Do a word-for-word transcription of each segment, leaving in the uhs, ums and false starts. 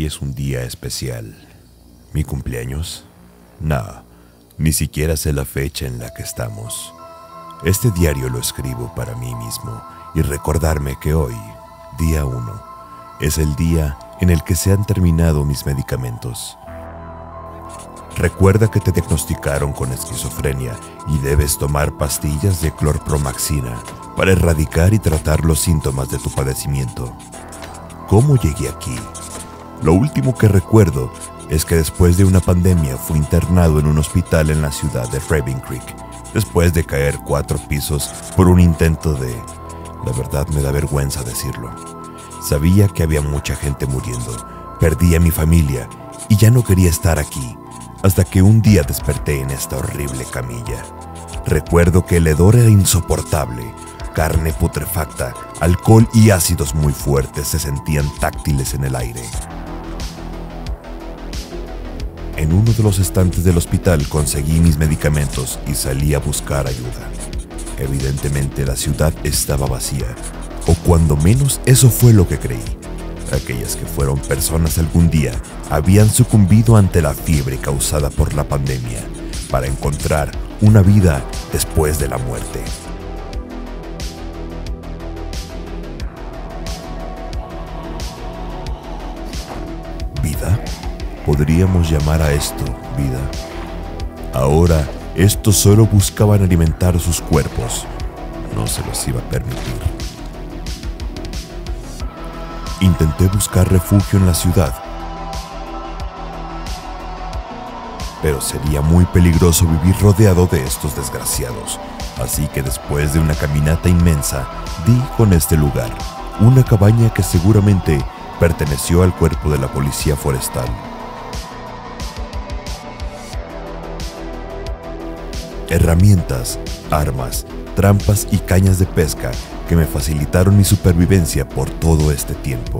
Hoy es un día especial. ¿Mi cumpleaños? Nah, ni siquiera sé la fecha en la que estamos. Este diario lo escribo para mí mismo y recordarme que hoy, día uno, es el día en el que se han terminado mis medicamentos. Recuerda que te diagnosticaron con esquizofrenia y debes tomar pastillas de clorpromaxina para erradicar y tratar los síntomas de tu padecimiento. ¿Cómo llegué aquí? Lo último que recuerdo es que después de una pandemia fui internado en un hospital en la ciudad de Raven Creek, después de caer cuatro pisos por un intento de... La verdad me da vergüenza decirlo. Sabía que había mucha gente muriendo, perdí a mi familia y ya no quería estar aquí, hasta que un día desperté en esta horrible camilla. Recuerdo que el hedor era insoportable, carne putrefacta, alcohol y ácidos muy fuertes se sentían táctiles en el aire. En uno de los estantes del hospital conseguí mis medicamentos y salí a buscar ayuda. Evidentemente la ciudad estaba vacía, o cuando menos eso fue lo que creí. Aquellas que fueron personas algún día habían sucumbido ante la fiebre causada por la pandemia para encontrar una vida después de la muerte. ¿Vida? Podríamos llamar a esto vida. Ahora, estos solo buscaban alimentar sus cuerpos. No se los iba a permitir. Intenté buscar refugio en la ciudad, pero sería muy peligroso vivir rodeado de estos desgraciados. Así que después de una caminata inmensa, di con este lugar, una cabaña que seguramente perteneció al cuerpo de la policía forestal. Herramientas, armas, trampas y cañas de pesca que me facilitaron mi supervivencia por todo este tiempo.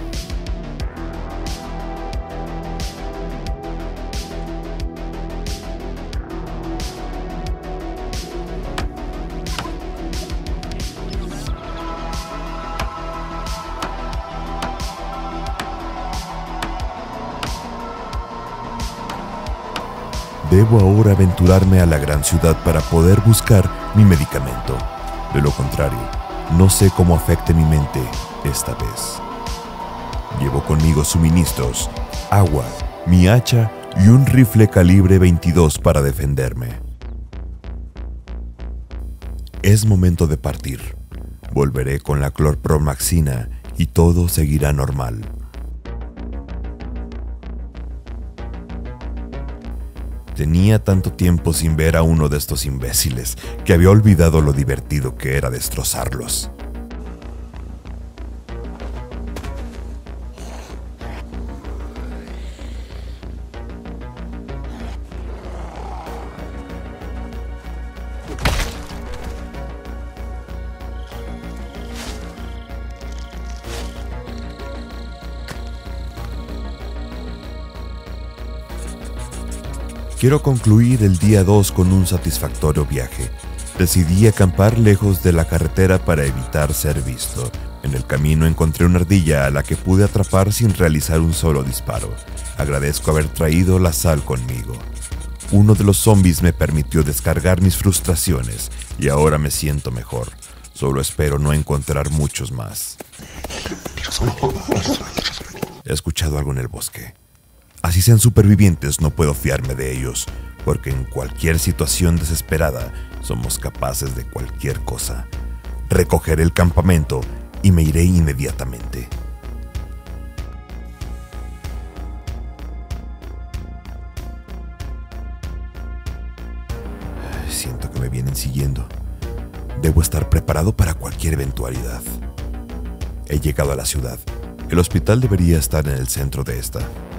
Debo ahora aventurarme a la gran ciudad para poder buscar mi medicamento. De lo contrario, no sé cómo afecte mi mente esta vez. Llevo conmigo suministros, agua, mi hacha y un rifle calibre veintidós para defenderme. Es momento de partir. Volveré con la clorpromaxina y todo seguirá normal. Tenía tanto tiempo sin ver a uno de estos imbéciles que había olvidado lo divertido que era destrozarlos. Quiero concluir el día dos con un satisfactorio viaje. Decidí acampar lejos de la carretera para evitar ser visto. En el camino encontré una ardilla a la que pude atrapar sin realizar un solo disparo. Agradezco haber traído la sal conmigo. Uno de los zombies me permitió descargar mis frustraciones y ahora me siento mejor. Solo espero no encontrar muchos más. He escuchado algo en el bosque. Así sean supervivientes, no puedo fiarme de ellos, porque en cualquier situación desesperada somos capaces de cualquier cosa. Recogeré el campamento y me iré inmediatamente. Siento que me vienen siguiendo. Debo estar preparado para cualquier eventualidad. He llegado a la ciudad. El hospital debería estar en el centro de esta.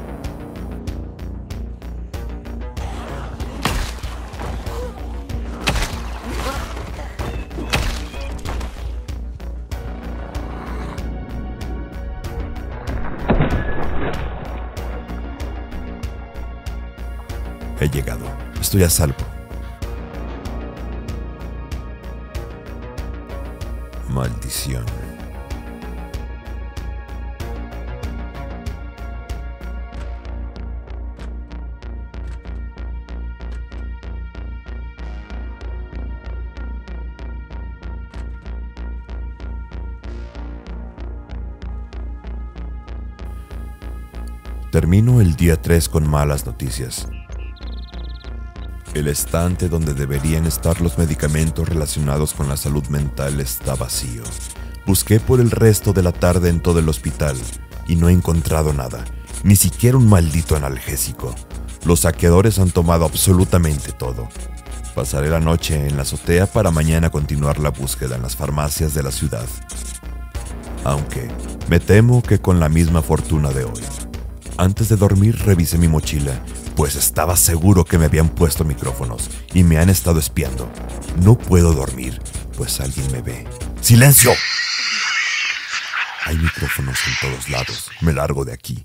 He llegado. Estoy a salvo. Maldición. Termino el día tres con malas noticias. El estante donde deberían estar los medicamentos relacionados con la salud mental está vacío. Busqué por el resto de la tarde en todo el hospital y no he encontrado nada, ni siquiera un maldito analgésico. Los saqueadores han tomado absolutamente todo. Pasaré la noche en la azotea para mañana continuar la búsqueda en las farmacias de la ciudad. Aunque me temo que con la misma fortuna de hoy. Antes de dormir revisé mi mochila, pues estaba seguro que me habían puesto micrófonos y me han estado espiando. No puedo dormir, pues alguien me ve. ¡Silencio! Hay micrófonos en todos lados. Me largo de aquí.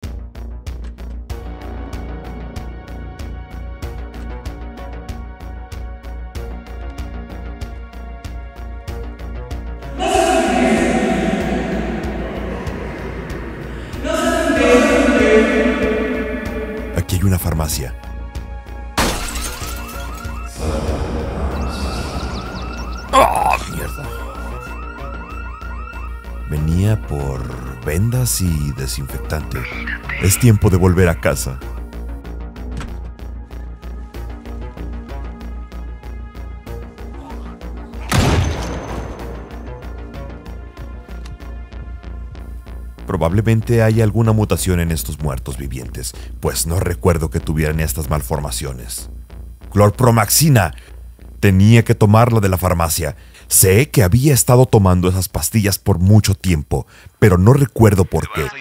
Aquí hay una farmacia. ¡Oh, mierda! Venía por vendas y desinfectante. Es tiempo de volver a casa. Probablemente haya alguna mutación en estos muertos vivientes, pues no recuerdo que tuvieran estas malformaciones. Clorpromaxina. Tenía que tomarla de la farmacia. Sé que había estado tomando esas pastillas por mucho tiempo, pero no recuerdo por qué.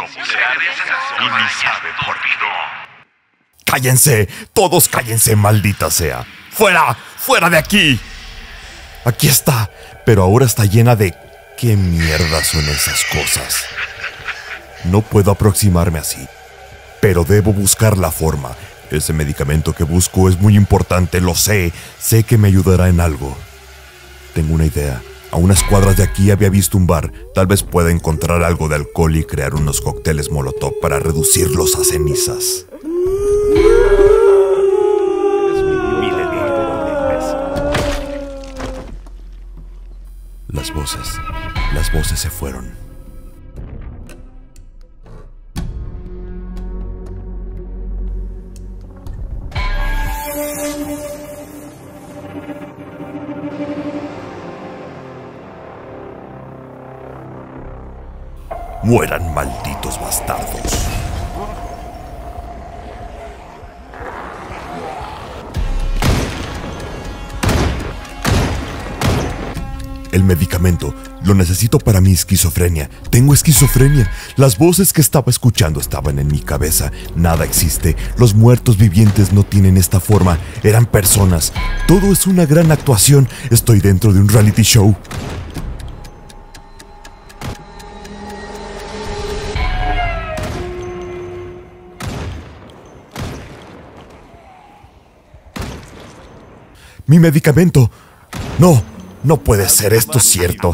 ¡Cállense! ¡Todos cállense, maldita sea! ¡Fuera! ¡Fuera de aquí! Aquí está, pero ahora está llena de... ¿Qué mierda son esas cosas? No puedo aproximarme así, pero debo buscar la forma. Ese medicamento que busco es muy importante, lo sé. Sé que me ayudará en algo. Tengo una idea. A unas cuadras de aquí había visto un bar. Tal vez pueda encontrar algo de alcohol y crear unos cócteles molotov para reducirlos a cenizas. Las voces. Las voces se fueron. ¡Mueran, malditos bastardos! El medicamento. Lo necesito para mi esquizofrenia. Tengo esquizofrenia. Las voces que estaba escuchando estaban en mi cabeza. Nada existe. Los muertos vivientes no tienen esta forma. Eran personas. Todo es una gran actuación. Estoy dentro de un reality show. ¡Mi medicamento! ¡No! ¡No puede ser esto cierto!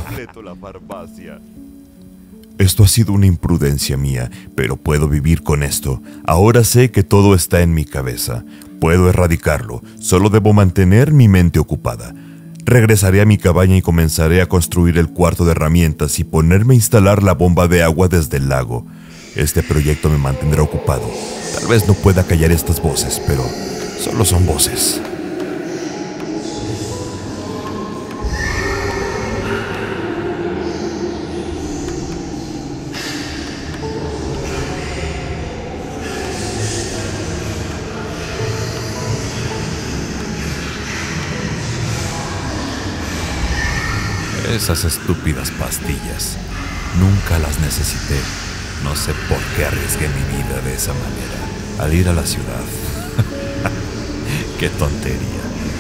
Esto ha sido una imprudencia mía, pero puedo vivir con esto. Ahora sé que todo está en mi cabeza. Puedo erradicarlo. Solo debo mantener mi mente ocupada. Regresaré a mi cabaña y comenzaré a construir el cuarto de herramientas y ponerme a instalar la bomba de agua desde el lago. Este proyecto me mantendrá ocupado. Tal vez no pueda callar estas voces, pero solo son voces. Esas estúpidas pastillas. Nunca las necesité. No sé por qué arriesgué mi vida de esa manera al ir a la ciudad. ¡Qué tontería!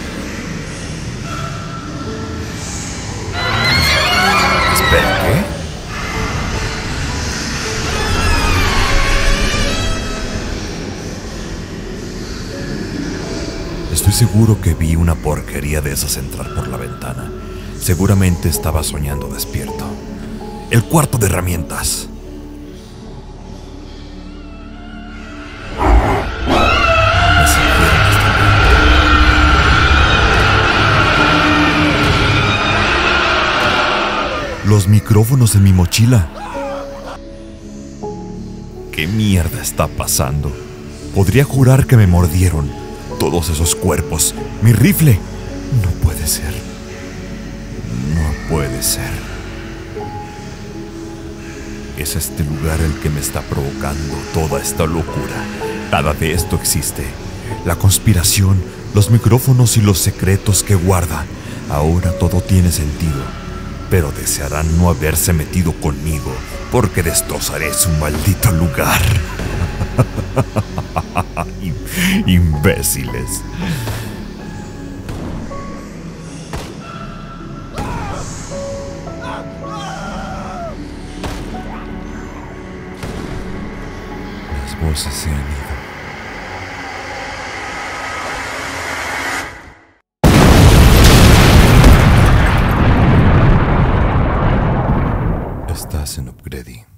Espera, ¿qué? Estoy seguro que vi una porquería de esas entrar por la ventana. Seguramente estaba soñando despierto. El cuarto de herramientas. Me siguieron hasta el... Los micrófonos en mi mochila. ¿Qué mierda está pasando? Podría jurar que me mordieron. Todos esos cuerpos. ¡Mi rifle! No puede ser. No puede ser. Es este lugar el que me está provocando toda esta locura. Nada de esto existe. La conspiración, los micrófonos y los secretos que guarda. Ahora todo tiene sentido. Pero desearán no haberse metido conmigo, porque destrozaré su maldito lugar. Imbéciles. Las voces se han ido. Estás en Upgrade.